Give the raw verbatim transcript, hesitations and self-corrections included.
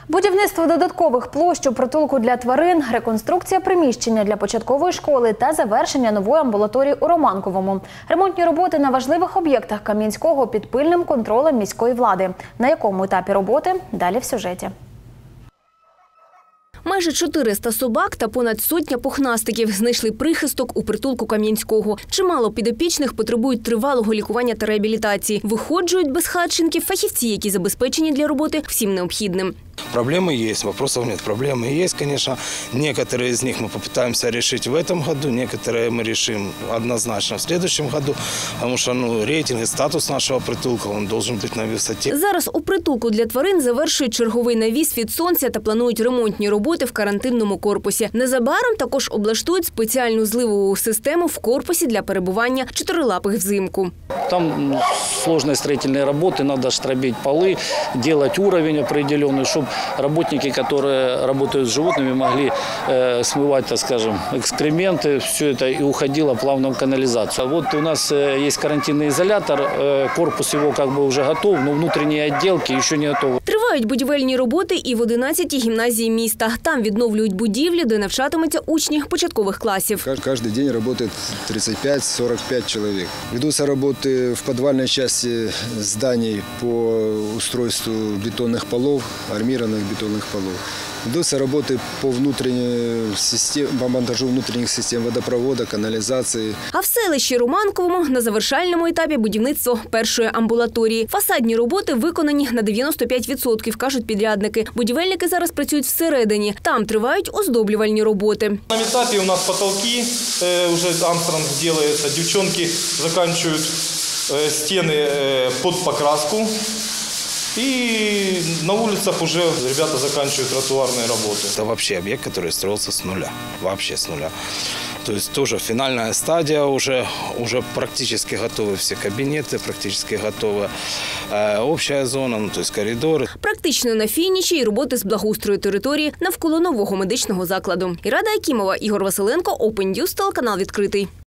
Будівництво додаткових площ у притулку для тварин, реконструкція приміщення для початкової школи та завершення нової амбулаторії у Романковому. Ремонтні роботи на важливих об'єктах Кам'янського під пильним контролем міської влади. На якому етапі роботи – далі в сюжеті. Майже чотириста собак та понад сотня пухнастиків знайшли прихисток у притулку Кам'янського. Чимало підопічних потребують тривалого лікування та реабілітації. Виходжують без хатченків фахівці, які забезпечені для роботи всім необхідним. Проблемы есть, вопросов нет. Проблемы есть, конечно. Некоторые из них мы попытаемся решить в этом году, некоторые мы решим однозначно в следующем году, потому что ну, рейтинг и статус нашего притулка, он должен быть на высоте. Зараз у притулку для тварин завершують черговий навіс від сонця та планують ремонтні роботи в карантинному корпусі. Незабаром також облаштують спеціальну зливову систему в корпусі для перебування чотирилапих взимку. Там сложные строительные работы, надо штробить полы, делать уровень определенный, чтобы работники, которые работают с животными, могли э, смывать, так скажем, экскременты, все это и уходило плавно в канализацию. А вот у нас э, есть карантинный изолятор, э, корпус его как бы уже готов, но внутренние отделки еще не готовы. Тривають будівельні роботи і в одинадцятій гімназії міста. Там відновлюють будівлі, де навчатимуться учні початкових класів. Каждый день работает тридцать пять — сорок пять человек. Ведутся работы в подвальной части зданий по устройству бетонных полов, армированных бетонных полов. Ведутся работы по, систем, по монтажу внутренних систем водопровода, канализации. А в селищі Романковому на завершальному етапі будівництво першої амбулаторії. Фасадні роботи виконані на дев'яносто п'ять відсотків, кажуть підрядники. Будівельники зараз працюють всередині. Там тривають оздоблювальні роботи. На етапі у нас потолки, вже Армстронг робиться, дівчонки закінчують стіни під покраску. И на улицах уже ребята заканчивают тротуарные работы. Это вообще объект, который строился с нуля, вообще с нуля. То есть тоже финальная стадия, уже, уже практически готовы все кабинеты, практически готова э, общая зона, ну, то есть коридори. Практично на фініші і роботи з благоустрою території навколо нового медичного закладу. Ірада Акімова, Ігор Василенко, Open News, телеканал «Відкритий».